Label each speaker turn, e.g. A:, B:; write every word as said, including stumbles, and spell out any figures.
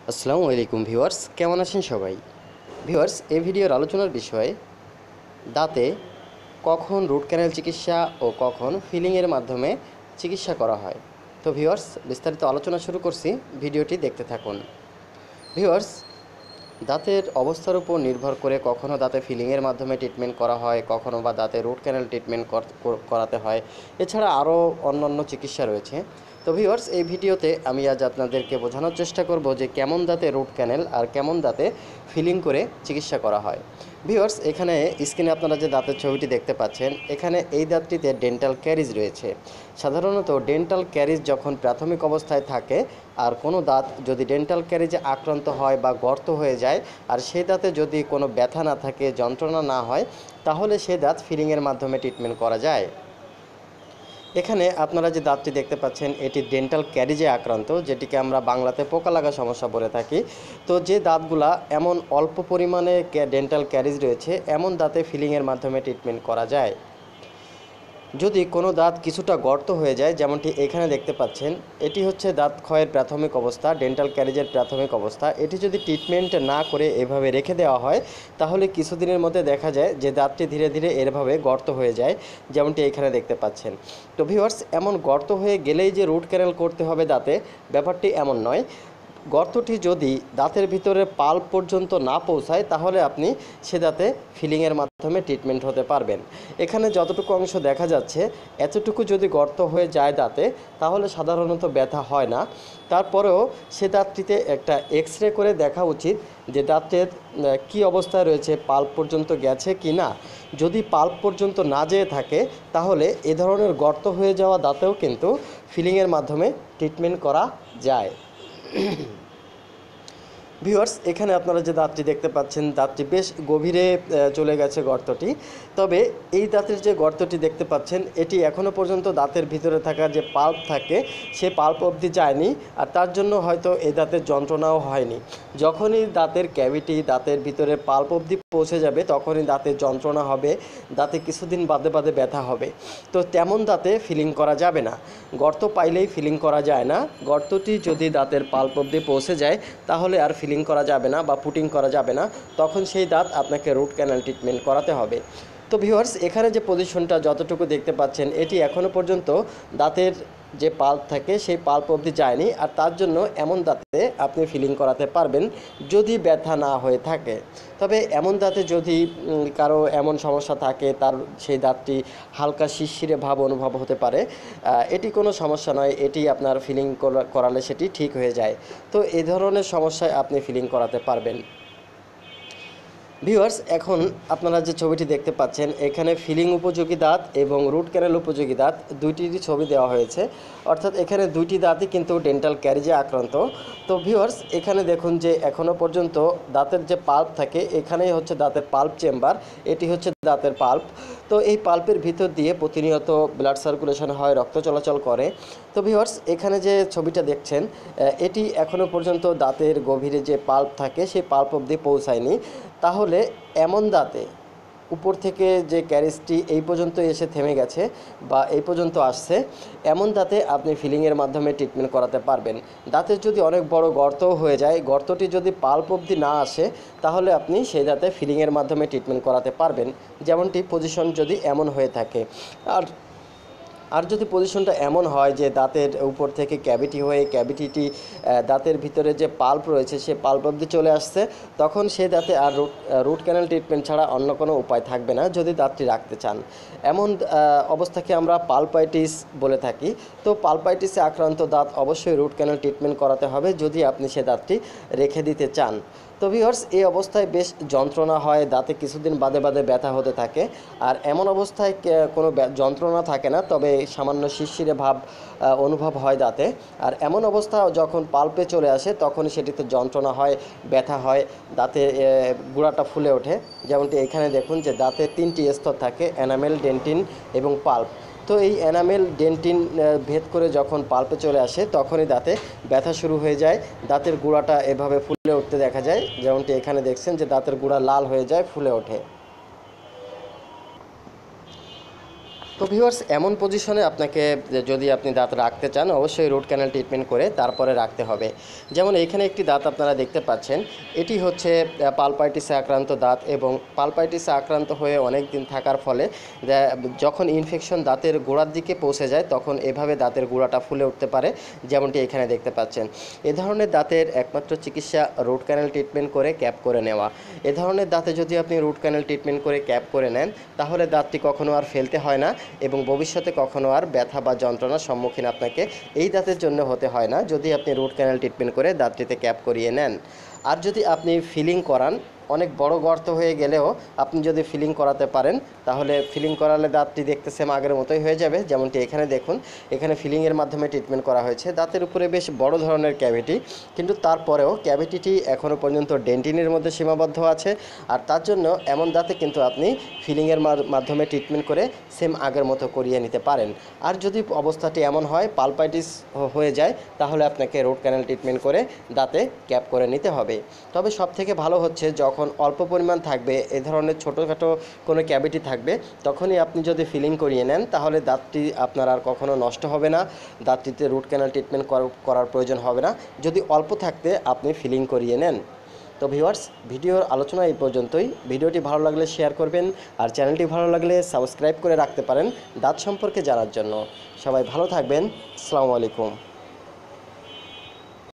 A: আসসালামু আলাইকুম ভিউয়ার্স, কেমন আছেন সবাই? ভিউয়ার্স, এই ভিডিওর আলোচনার বিষয় দাঁতে কখন রুট ক্যানেল চিকিৎসা ও কখন ফিলিংয়ের মাধ্যমে চিকিৎসা করা হয়। তো ভিউয়ার্স, বিস্তারিত আলোচনা শুরু করছি, ভিডিওটি দেখতে থাকুন। ভিউয়ার্স, দাঁতের অবস্থার উপর নির্ভর করে কখনও দাঁতে ফিলিংয়ের মাধ্যমে ট্রিটমেন্ট করা হয়, কখনও বা দাঁতে রুট ক্যানেল ট্রিটমেন্ট করাতে হয়। এছাড়া আরও অন্যান্য চিকিৎসা রয়েছে। তো ভিউয়ার্স, এই ভিডিওতে আমি আজ আপনাদেরকে বোঝানোর চেষ্টা করব যে কেমন দাঁতে রুট ক্যানেল আর কেমন দাঁতে ফিলিং করে চিকিৎসা করা হয়। ভিউয়ার্স, এখানে স্ক্রিনে আপনারা যে দাঁতের ছবিটি দেখতে পাচ্ছেন, এখানে এই দাঁতটিতে ডেন্টাল ক্যারিজ রয়েছে। সাধারণত ডেন্টাল ক্যারিজ যখন প্রাথমিক অবস্থায় থাকে আর কোনো দাঁত যদি ডেন্টাল ক্যারিজে আক্রান্ত হয় বা গর্ত হয়ে যায় আর সেই দাঁতে যদি কোনো ব্যথা না থাকে, যন্ত্রণা না হয়, তাহলে সেই দাঁত ফিলিংয়ের মাধ্যমে ট্রিটমেন্ট করা যায়। এখানে আপনারা যে দাঁতটি দেখতে পাচ্ছেন, এটি ডেন্টাল ক্যারিজে আক্রান্ত, যেটিকে আমরা বাংলাতে পোকা লাগা সমস্যা বলে থাকি। তো যে দাঁতগুলা এমন অল্প পরিমাণে ডেন্টাল ক্যারিজ রয়েছে, এমন দাঁতে ফিলিংয়ের মাধ্যমে ট্রিটমেন্ট করা যায়। যদি কোনো দাঁত কিছুটা গর্ত হয়ে যায়, যেমনটি এখানে দেখতে পাচ্ছেন, এটি হচ্ছে দাঁত ক্ষয়ের প্রাথমিক অবস্থা, ডেন্টাল ক্যারিজের প্রাথমিক অবস্থা। এটি যদি ট্রিটমেন্ট না করে এভাবে রেখে দেওয়া হয়, তাহলে কিছুদিনের মধ্যে দেখা যায় যে দাঁতটি ধীরে ধীরে এভাবে গর্ত হয়ে যায়, যেমনটি এখানে দেখতে পাচ্ছেন। তো ভিউয়ার্স, এমন গর্ত হয়ে গেলেই যে রুট ক্যানেল করতে হবে দাঁতে, ব্যাপারটি এমন নয়। গর্তটি যদি দাঁতের ভিতরে পাল্প পর্যন্ত না পৌঁছায়, তাহলে আপনি সে দাঁতে ফিলিংয়ের মাধ্যমে ট্রিটমেন্ট হতে পারবেন। এখানে যতটুকু অংশ দেখা যাচ্ছে, এতটুকু যদি গর্ত হয়ে যায় দাঁতে, তাহলে সাধারণত ব্যথা হয় না। তারপরেও সে দাঁতটিতে একটা এক্স রে করে দেখা উচিত যে দাঁতের কী অবস্থায় রয়েছে, পাল্প পর্যন্ত গেছে কি না। যদি পাল্প পর্যন্ত না যেয়ে থাকে, তাহলে এ ধরনের গর্ত হয়ে যাওয়া দাঁতেও কিন্তু ফিলিংয়ের মাধ্যমে ট্রিটমেন্ট করা যায়। ভিউয়ার্স, এখানে আপনারা যে দাঁতটি দেখতে পাচ্ছেন, দাঁতটি বেশ গভীরে চলে গেছে গর্তটি। তবে এই দাঁতের যে গর্তটি দেখতে পাচ্ছেন, এটি এখনও পর্যন্ত দাঁতের ভিতরে থাকা যে পাল্প থাকে, সে পাল্প অবধি যায়নি, আর তার জন্য হয়তো এই দাঁতের যন্ত্রণাও হয়নি। যখনই দাঁতের ক্যাভিটি, দাঁতের ভিতরে পাল্প অবধি পৌঁছে যাবে, তখনই দাঁতের যন্ত্রণা হবে, দাঁতে কিছুদিন বাদে বাদে ব্যথা হবে। তো তেমন দাঁতে ফিলিং করা যাবে না। গর্ত পাইলেই ফিলিং করা যায় না। গর্তটি যদি দাঁতের পাল্প অবধি পৌঁছে যায়, তাহলে আর ফিলিং করা যাবে না বা পুটিং করা যাবে না। তখন সেই দাঁত আপনাকে রুট ক্যানাল ট্রিটমেন্ট করাতে হবে। তো ভিউয়ার্স, এখানে যে পজিশনটা যতটুকু দেখতে পাচ্ছেন, এটি এখনও পর্যন্ত দাঁতের যে পাল্প থাকে সেই পাল্প অবধি যায়নি, আর তার জন্য এমন দাঁতে আপনি ফিলিং করাতে পারবেন যদি ব্যথা না হয়ে থাকে। তবে এমন দাঁতে যদি কারো এমন সমস্যা থাকে, তার সেই দাঁতটি হালকা শিরশিরে ভাব অনুভব হতে পারে, এটি কোনো সমস্যা নয়, এটি আপনার ফিলিং করালে সেটি ঠিক হয়ে যায়। তো এই ধরনের সমস্যায় আপনি ফিলিং করাতে পারবেন। ভিউয়ার্স, এখন আপনারা যে ছবিটি দেখতে পাচ্ছেন, এখানে ফিলিং উপযোগী দাঁত এবং রুট ক্যানেল উপযোগী দাঁত দুইটিরই ছবি দেওয়া হয়েছে। অর্থাৎ এখানে দুইটি দাঁতই কিন্তু ডেন্টাল ক্যারিজে আক্রান্ত। তো ভিউয়ার্স, এখানে দেখুন যে এখনও পর্যন্ত দাঁতের যে পাল্প থাকে, এখানেই হচ্ছে দাঁতের পাল্প চেম্বার, এটি হচ্ছে দাঁতের পাল্প। তো এই পাল্পের ভিতর দিয়ে প্রতিনিয়ত ব্লাড সার্কুলেশন হয়, রক্ত চলাচল করে। তো ভিউয়ার্স, এখানে যে ছবিটা দেখছেন, এটি এখনও পর্যন্ত দাঁতের গভীরে যে পাল্প থাকে সেই পাল্প অবধি পৌঁছায়নি। তাহলে এমন দাঁতে উপর থেকে যে ক্যারিজটি এই পর্যন্ত এসে থেমে গেছে বা এই পর্যন্ত আসছে, এমন দাঁতে আপনি ফিলিংয়ের মাধ্যমে ট্রিটমেন্ট করাতে পারবেন। দাঁতের যদি অনেক বড় গর্ত হয়ে যায়, গর্তটি যদি পাল্প অবধি না আসে, তাহলে আপনি সেই দাঁতে ফিলিংয়ের মাধ্যমে ট্রিটমেন্ট করাতে পারবেন, যেমনটি পজিশন যদি এমন হয়ে থাকে। আর আর যদি পজিশনটা এমন হয় যে দাঁতের উপর থেকে ক্যাভিটি হয়ে ক্যাভিটিটি দাঁতের ভিতরে যে পাল্প রয়েছে সে পাল্প অবধি চলে আসছে, তখন সেই দাঁতে আর রুট রুট ক্যানেল ট্রিটমেন্ট ছাড়া অন্য কোনো উপায় থাকবে না যদি দাঁতটি রাখতে চান। এমন অবস্থাকে আমরা পালপাইটিস বলে থাকি। তো পালপাইটিসে আক্রান্ত দাঁত অবশ্যই রুট ক্যানেল ট্রিটমেন্ট করাতে হবে যদি আপনি সে দাঁতটি রেখে দিতে চান। তো ভিউয়ার্স, এই অবস্থায় বেশ যন্ত্রণা হয়, দাঁতে কিছুদিন বাদে বাদে ব্যথা হতে থাকে। আর এমন অবস্থায় কোনো যন্ত্রণা থাকে না, তবে সামান্য শিরশিরে ভাব অনুভব হয় দাঁতে। আর এমন অবস্থা যখন পাল্পে চলে আসে, তখন সেটিতে যন্ত্রণা হয়, ব্যথা হয়, দাঁতে গুঁড়াটা ফুলে ওঠে। যেমনটি এখানে দেখুন যে দাঁতে তিনটি স্তর থাকে, এনামেল, ডেন্টিন এবং পাল্প। তো এই এনামেল, ডেন্টিন ভেদ করে যখন পাল্পে চলে আসে, তখনই দাঁতে ব্যথা শুরু হয়ে যায়, দাঁতের গুঁড়াটা এভাবে ফুলে উঠতে দেখা যায়, যেমনটি এখানে দেখছেন যে দাঁতের গুঁড়া লাল হয়ে যায়, ফুলে ওঠে। তো ভিউয়ার্স, এমন পজিশনে আপনাকে যদি আপনি দাঁত রাখতে চান অবশ্যই রুট ক্যানাল ট্রিটমেন্ট করে তারপরে রাখতে হবে। যেমন এইখানে একটি দাঁত আপনারা দেখতে পাচ্ছেন, এটি হচ্ছে পালপাইটিসে আক্রান্ত দাঁত এবং পালপাইটিসে আক্রান্ত হয়ে অনেক দিন থাকার ফলে যখন ইনফেকশন দাঁতের গোড়ার দিকে পৌঁছে যায় তখন এভাবে দাঁতের গোড়াটা ফুলে উঠতে পারে, যেমনটি এখানে দেখতে পাচ্ছেন। এ ধরনের দাঁতের একমাত্র চিকিৎসা রুট ক্যানাল ট্রিটমেন্ট করে ক্যাপ করে নেওয়া। এ ধরনের দাঁতে যদি আপনি রুট ক্যানাল ট্রিটমেন্ট করে ক্যাপ করে নেন তাহলে দাঁতটি কখনো আর ফেলতে হয় না এবং ভবিষ্যতে কখনো আর ব্যথা বা যন্ত্রণার সম্মুখীন আপনাকে এই দাঁতের জন্য হতে হয় না যদি আপনি রুট ক্যানাল ট্রিটমেন্ট করে দাঁতটিতে ক্যাপ করিয়ে নেন। আর যদি আপনি ফিলিং করান, অনেক বড় গর্ত হয়ে গেলেও আপনি যদি ফিলিং করাতে পারেন তাহলে ফিলিং করালে দাঁতটি দেখতে সেম আগের মতোই হয়ে যাবে। যেমনটি এখানে দেখুন, এখানে ফিলিংয়ের মাধ্যমে ট্রিটমেন্ট করা হয়েছে। দাঁতের উপরে বেশ বড় ধরনের ক্যাভিটি, কিন্তু তারপরেও ক্যাভিটিটি এখনও পর্যন্ত ডেন্টিনের মধ্যে সীমাবদ্ধ আছে। আর তার জন্য এমন দাঁতে কিন্তু আপনি ফিলিংয়ের মাধ্যমে ট্রিটমেন্ট করে সেম আগের মতো করিয়ে নিতে পারেন। আর যদি অবস্থাটি এমন হয় পালপাইটিস হয়ে যায় তাহলে আপনাকে রুট ক্যানাল ট্রিটমেন্ট করে দাঁতে ক্যাপ করে নিতে হবে। তবে সবথেকে ভালো হচ্ছে যখন অল্প পরিমাণ থাকবে, এ ধরনের ছোটোখাটো কোনো ক্যাভিটি থাকবে, তখনই আপনি যদি ফিলিং করিয়ে নেন তাহলে দাঁতটি আপনার আর কখনো নষ্ট হবে না, দাঁতটিতে রুট ক্যানাল ট্রিটমেন্ট করার প্রয়োজন হবে না যদি অল্প থাকতে আপনি ফিলিং করিয়ে নেন। তো ভিউয়ার্স, ভিডিওর আলোচনা এই পর্যন্তই। ভিডিওটি ভালো লাগলে শেয়ার করবেন আর চ্যানেলটি ভালো লাগলে সাবস্ক্রাইব করে রাখতে পারেন দাঁত সম্পর্কে জানার জন্য। সবাই ভালো থাকবেন। আসসালামু আলাইকুম।